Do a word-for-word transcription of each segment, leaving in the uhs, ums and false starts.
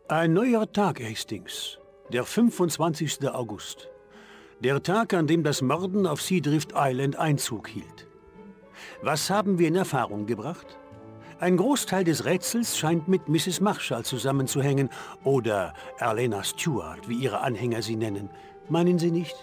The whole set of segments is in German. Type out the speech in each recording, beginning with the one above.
Ein neuer Tag, Hastings. Der fünfundzwanzigste August. Der Tag, an dem das Morden auf Seadrift Island Einzug hielt. Was haben wir in Erfahrung gebracht? Ein Großteil des Rätsels scheint mit Misses Marshall zusammenzuhängen oder Arlena Stewart, wie ihre Anhänger sie nennen. Meinen Sie nicht?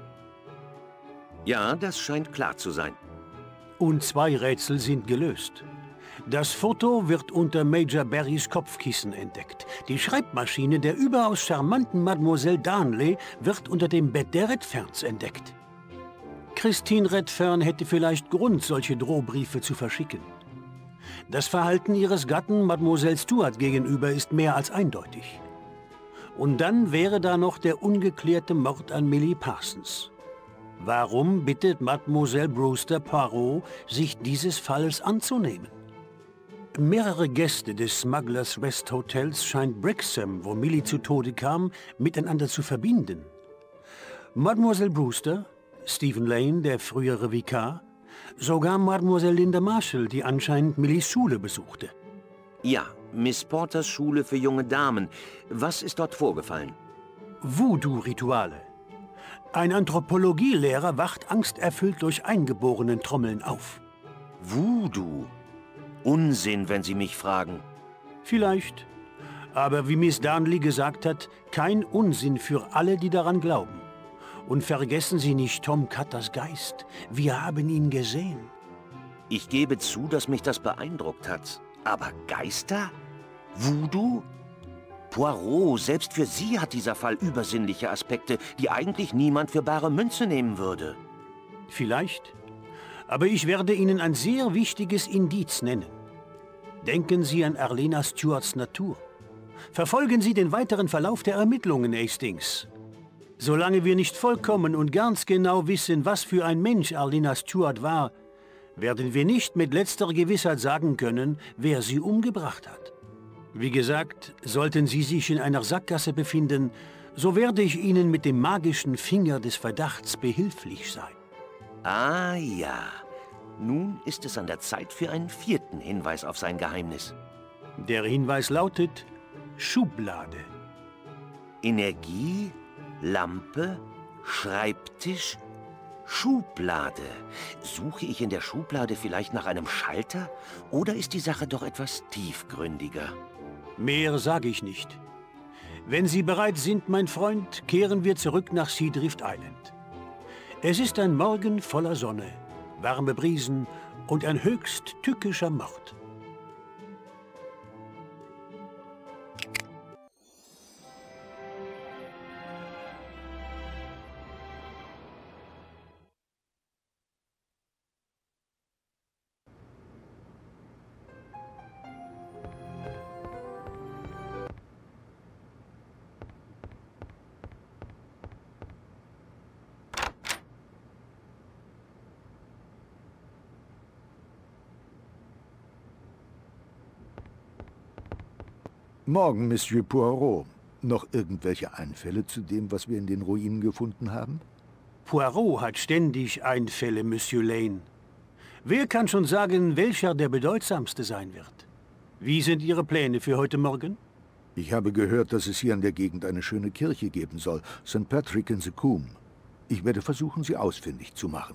Ja, das scheint klar zu sein. Und zwei Rätsel sind gelöst. Das Foto wird unter Major Barrys Kopfkissen entdeckt. Die Schreibmaschine der überaus charmanten Mademoiselle Darnley wird unter dem Bett der Redferns entdeckt. Christine Redfern hätte vielleicht Grund, solche Drohbriefe zu verschicken. Das Verhalten ihres Gatten Mademoiselle Stuart gegenüber ist mehr als eindeutig. Und dann wäre da noch der ungeklärte Mord an Millie Parsons. Warum bittet Mademoiselle Brewster Poirot, sich dieses Falles anzunehmen? Mehrere Gäste des Smugglers Rest Hotels scheint Brixham, wo Millie zu Tode kam, miteinander zu verbinden. Mademoiselle Brewster, Stephen Lane, der frühere Vikar, sogar Mademoiselle Linda Marshall, die anscheinend Millies Schule besuchte. Ja, Miss Porters Schule für junge Damen. Was ist dort vorgefallen? Voodoo-Rituale. Ein Anthropologielehrer wacht angsterfüllt durch Eingeborenen-Trommeln auf. Voodoo? Unsinn, wenn Sie mich fragen. Vielleicht. Aber wie Miss Darnley gesagt hat, kein Unsinn für alle, die daran glauben. Und vergessen Sie nicht Tom Cutters Geist. Wir haben ihn gesehen. Ich gebe zu, dass mich das beeindruckt hat. Aber Geister? Voodoo? Poirot, selbst für Sie hat dieser Fall übersinnliche Aspekte, die eigentlich niemand für bare Münze nehmen würde. Vielleicht. Aber ich werde Ihnen ein sehr wichtiges Indiz nennen. Denken Sie an Arlena Stewarts Natur. Verfolgen Sie den weiteren Verlauf der Ermittlungen, Hastings. Solange wir nicht vollkommen und ganz genau wissen, was für ein Mensch Arlena Stewart war, werden wir nicht mit letzter Gewissheit sagen können, wer sie umgebracht hat. Wie gesagt, sollten Sie sich in einer Sackgasse befinden, so werde ich Ihnen mit dem magischen Finger des Verdachts behilflich sein. Ah ja, nun ist es an der Zeit für einen vierten Hinweis auf sein Geheimnis. Der Hinweis lautet Schublade. Energie, Lampe, Schreibtisch, Schublade. Suche ich in der Schublade vielleicht nach einem Schalter? Oder ist die Sache doch etwas tiefgründiger? Mehr sage ich nicht. Wenn Sie bereit sind, mein Freund, kehren wir zurück nach Seadrift Island. Es ist ein Morgen voller Sonne, warme Brisen und ein höchst tückischer Mord. Morgen, Monsieur Poirot. Noch irgendwelche Einfälle zu dem, was wir in den Ruinen gefunden haben? Poirot hat ständig Einfälle, Monsieur Lane. Wer kann schon sagen, welcher der bedeutsamste sein wird? Wie sind Ihre Pläne für heute Morgen? Ich habe gehört, dass es hier in der Gegend eine schöne Kirche geben soll, Sankt Patrick in the Coombe. Ich werde versuchen, sie ausfindig zu machen.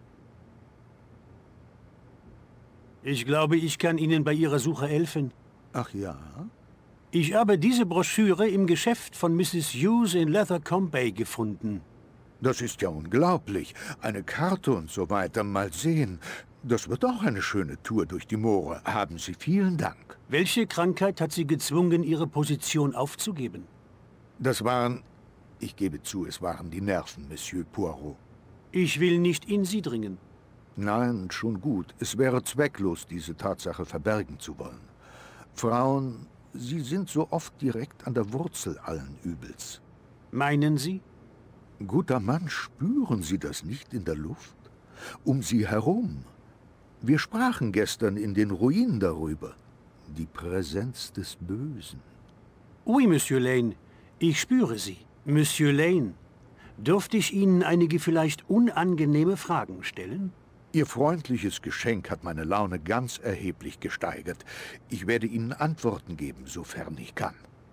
Ich glaube, ich kann Ihnen bei Ihrer Suche helfen. Ach ja? Ich habe diese Broschüre im Geschäft von Misses Hughes in Lethercombe Bay gefunden. Das ist ja unglaublich. Eine Karte und so weiter. Mal sehen. Das wird auch eine schöne Tour durch die Moore. Haben Sie vielen Dank. Welche Krankheit hat Sie gezwungen, Ihre Position aufzugeben? Das waren... Ich gebe zu, es waren die Nerven, Monsieur Poirot. Ich will nicht in Sie dringen. Nein, schon gut. Es wäre zwecklos, diese Tatsache verbergen zu wollen. Frauen... Sie sind so oft direkt an der Wurzel allen Übels. Meinen Sie? Guter Mann, spüren Sie das nicht in der Luft? Um Sie herum. Wir sprachen gestern in den Ruinen darüber. Die Präsenz des Bösen. Oui, Monsieur Lane. Ich spüre sie. Monsieur Lane, dürfte ich Ihnen einige vielleicht unangenehme Fragen stellen? Ihr freundliches Geschenk hat meine Laune ganz erheblich gesteigert. Ich werde Ihnen Antworten geben, sofern ich kann.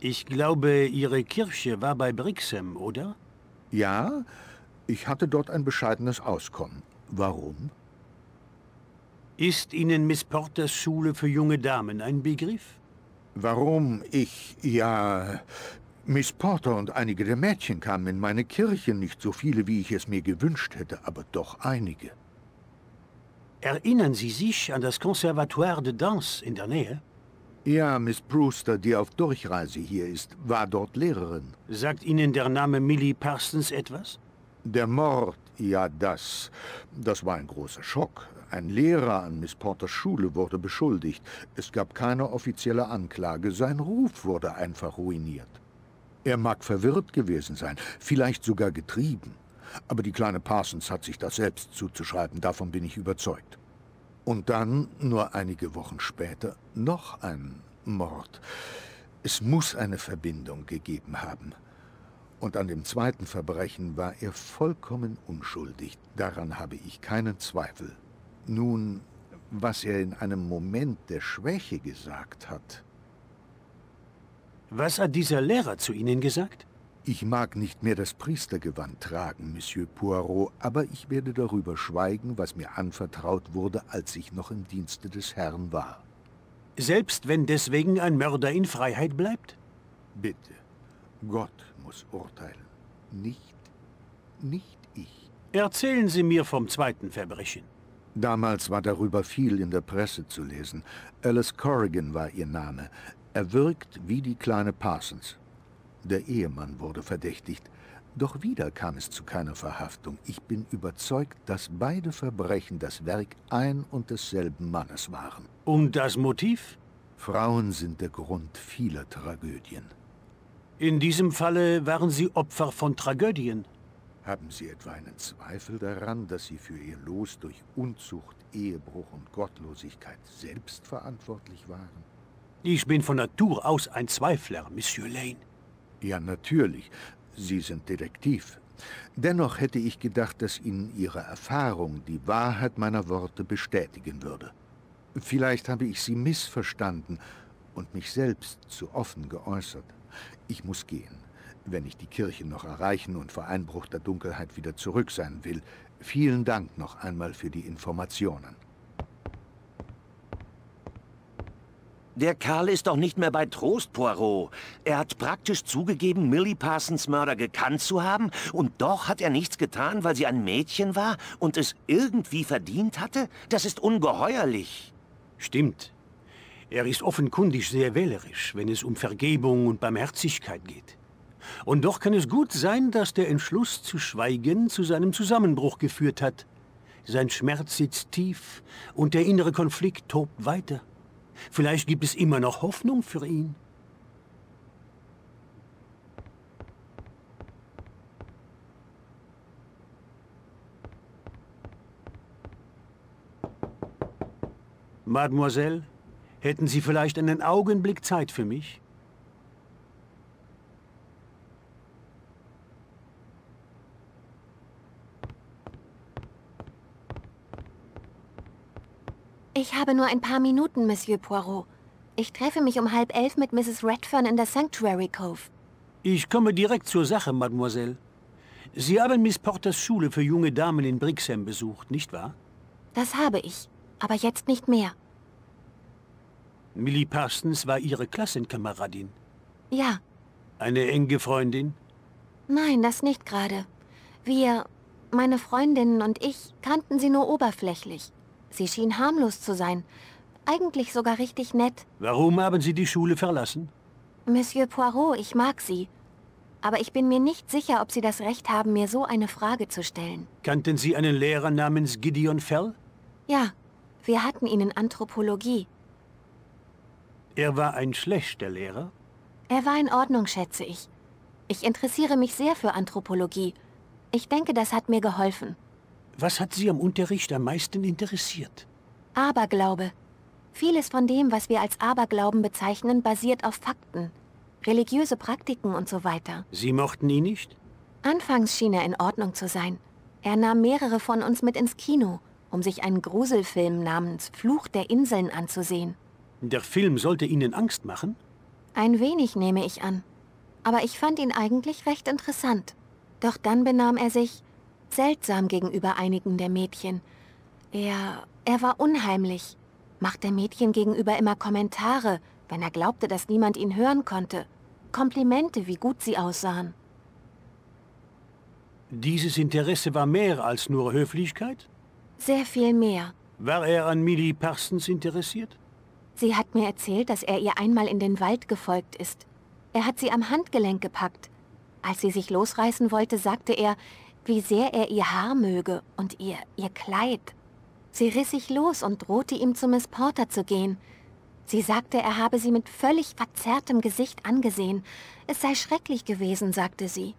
Ich glaube, Ihre Kirche war bei Brixham, oder? Ja, ich hatte dort ein bescheidenes Auskommen. Warum? Ist Ihnen Miss Porters Schule für junge Damen ein Begriff? Warum ich, ja... Miss Porter und einige der Mädchen kamen in meine Kirche, nicht so viele, wie ich es mir gewünscht hätte, aber doch einige. Erinnern Sie sich an das Conservatoire de Danse in der Nähe? Ja, Miss Brewster, die auf Durchreise hier ist, war dort Lehrerin. Sagt Ihnen der Name Millie Parsons etwas? Der Mord, ja das, das war ein großer Schock. Ein Lehrer an Miss Porters Schule wurde beschuldigt. Es gab keine offizielle Anklage, sein Ruf wurde einfach ruiniert. Er mag verwirrt gewesen sein, vielleicht sogar getrieben. Aber die kleine Parsons hat sich das selbst zuzuschreiben, davon bin ich überzeugt. Und dann, nur einige Wochen später, noch ein Mord. Es muss eine Verbindung gegeben haben. Und an dem zweiten Verbrechen war er vollkommen unschuldig. Daran habe ich keinen Zweifel. Nun, was er in einem Moment der Schwäche gesagt hat... Was hat dieser Lehrer zu Ihnen gesagt? Ich mag nicht mehr das Priestergewand tragen, Monsieur Poirot, aber ich werde darüber schweigen, was mir anvertraut wurde, als ich noch im Dienste des Herrn war. Selbst wenn deswegen ein Mörder in Freiheit bleibt? Bitte, Gott muss urteilen, nicht, nicht ich. Erzählen Sie mir vom zweiten Verbrechen. Damals war darüber viel in der Presse zu lesen. Alice Corrigan war ihr Name. Er wirkt wie die kleine Parsons. Der Ehemann wurde verdächtigt. Doch wieder kam es zu keiner Verhaftung. Ich bin überzeugt, dass beide Verbrechen das Werk ein und desselben Mannes waren. Und das Motiv? Frauen sind der Grund vieler Tragödien. In diesem Falle waren Sie Opfer von Tragödien. Haben Sie etwa einen Zweifel daran, dass Sie für Ihr Los durch Unzucht, Ehebruch und Gottlosigkeit selbst verantwortlich waren? Ich bin von Natur aus ein Zweifler, Monsieur Lane. Ja, natürlich. Sie sind Detektiv. Dennoch hätte ich gedacht, dass Ihnen Ihre Erfahrung die Wahrheit meiner Worte bestätigen würde. Vielleicht habe ich Sie missverstanden und mich selbst zu offen geäußert. Ich muss gehen, wenn ich die Kirche noch erreichen und vor Einbruch der Dunkelheit wieder zurück sein will. Vielen Dank noch einmal für die Informationen. Der Kerl ist doch nicht mehr bei Trost, Poirot. Er hat praktisch zugegeben, Millie Parsons Mörder gekannt zu haben, und doch hat er nichts getan, weil sie ein Mädchen war und es irgendwie verdient hatte? Das ist ungeheuerlich. Stimmt. Er ist offenkundig sehr wählerisch, wenn es um Vergebung und Barmherzigkeit geht. Und doch kann es gut sein, dass der Entschluss zu schweigen zu seinem Zusammenbruch geführt hat. Sein Schmerz sitzt tief und der innere Konflikt tobt weiter. Vielleicht gibt es immer noch Hoffnung für ihn. Mademoiselle, hätten Sie vielleicht einen Augenblick Zeit für mich? Ich habe nur ein paar Minuten, Monsieur Poirot. Ich treffe mich um halb elf mit Misses Redfern in der Sanctuary Cove. Ich komme direkt zur Sache, Mademoiselle. Sie haben Miss Porters Schule für junge Damen in Brixham besucht, nicht wahr? Das habe ich, aber jetzt nicht mehr. Millie Parsons war Ihre Klassenkameradin. Ja. Eine enge Freundin? Nein, das nicht gerade. Wir, meine Freundinnen und ich, kannten sie nur oberflächlich. Sie schien harmlos zu sein. Eigentlich sogar richtig nett. Warum haben Sie die Schule verlassen? Monsieur Poirot, ich mag Sie. Aber ich bin mir nicht sicher, ob Sie das Recht haben, mir so eine Frage zu stellen. Kannten Sie einen Lehrer namens Gideon Fell? Ja, wir hatten ihn in Anthropologie. Er war ein schlechter Lehrer? Er war in Ordnung, schätze ich. Ich interessiere mich sehr für Anthropologie. Ich denke, das hat mir geholfen. Was hat Sie am Unterricht am meisten interessiert? Aberglaube. Vieles von dem, was wir als Aberglauben bezeichnen, basiert auf Fakten. Religiöse Praktiken und so weiter. Sie mochten ihn nicht? Anfangs schien er in Ordnung zu sein. Er nahm mehrere von uns mit ins Kino, um sich einen Gruselfilm namens Fluch der Inseln anzusehen. Der Film sollte Ihnen Angst machen? Ein wenig nehme ich an. Aber ich fand ihn eigentlich recht interessant. Doch dann benahm er sich seltsam gegenüber einigen der Mädchen. Er, er war unheimlich, machte Mädchen gegenüber immer Kommentare, wenn er glaubte, dass niemand ihn hören konnte. Komplimente, wie gut sie aussahen. Dieses Interesse war mehr als nur Höflichkeit? Sehr viel mehr. War er an Millie Parsons interessiert? Sie hat mir erzählt, dass er ihr einmal in den Wald gefolgt ist. Er hat sie am Handgelenk gepackt. Als sie sich losreißen wollte, sagte er, wie sehr er ihr Haar möge und ihr, ihr Kleid. Sie riss sich los und drohte ihm zu Miss Porter zu gehen. Sie sagte, er habe sie mit völlig verzerrtem Gesicht angesehen. Es sei schrecklich gewesen, sagte sie.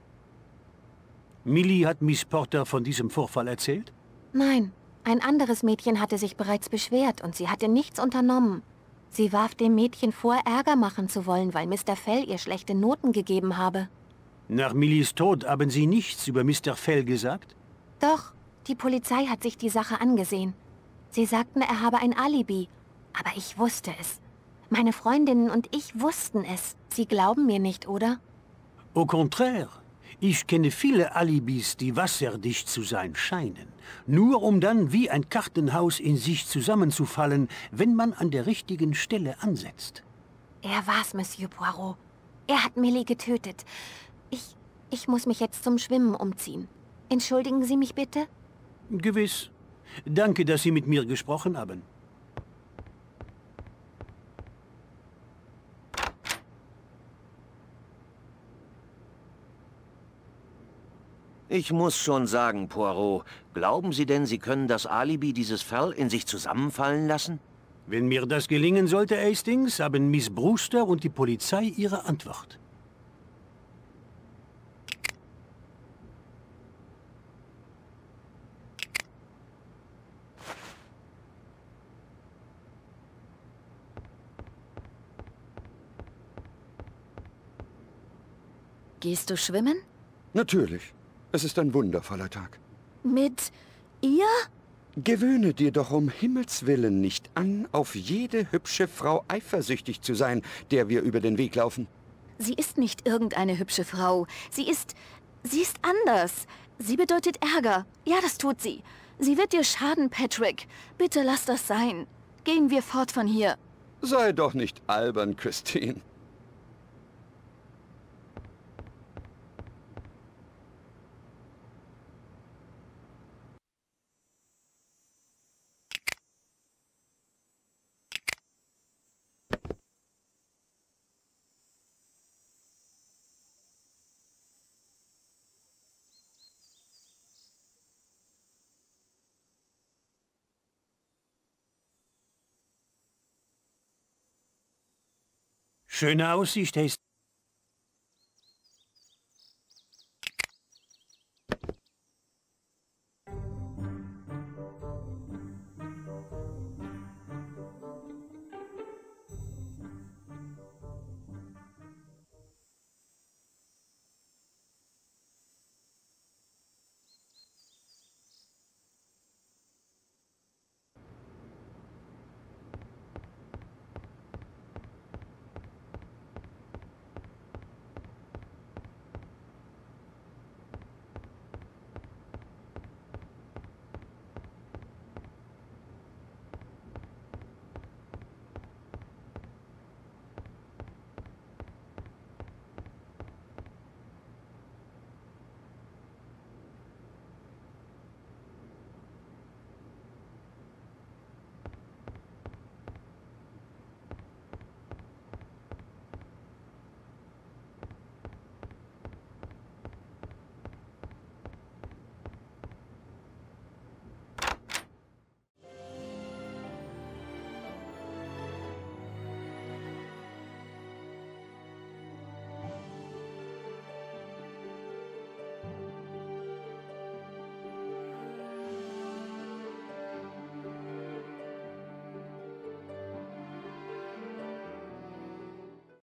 Millie hat Miss Porter von diesem Vorfall erzählt? Nein, ein anderes Mädchen hatte sich bereits beschwert und sie hatte nichts unternommen. Sie warf dem Mädchen vor, Ärger machen zu wollen, weil Mister Fell ihr schlechte Noten gegeben habe. Nach Millies Tod haben Sie nichts über Mister Fell gesagt? Doch, die Polizei hat sich die Sache angesehen. Sie sagten, er habe ein Alibi. Aber ich wusste es. Meine Freundinnen und ich wussten es. Sie glauben mir nicht, oder? Au contraire. Ich kenne viele Alibis, die wasserdicht zu sein scheinen. Nur um dann wie ein Kartenhaus in sich zusammenzufallen, wenn man an der richtigen Stelle ansetzt. Er war's, Monsieur Poirot. Er hat Millie getötet. Ich, ich muss mich jetzt zum Schwimmen umziehen. Entschuldigen Sie mich bitte? Gewiss. Danke, dass Sie mit mir gesprochen haben. Ich muss schon sagen, Poirot, glauben Sie denn, Sie können das Alibi dieses Fell in sich zusammenfallen lassen? Wenn mir das gelingen sollte, Hastings, haben Miss Brewster und die Polizei ihre Antwort. Gehst du schwimmen? Natürlich. Es ist ein wundervoller Tag. Mit ihr? Gewöhne dir doch um Himmels Willen nicht an, auf jede hübsche Frau eifersüchtig zu sein, der wir über den Weg laufen. Sie ist nicht irgendeine hübsche Frau. Sie ist... sie ist anders. Sie bedeutet Ärger. Ja, das tut sie. Sie wird dir schaden, Patrick. Bitte lass das sein. Gehen wir fort von hier. Sei doch nicht albern, Christine. Schöne Aussicht, Hastings.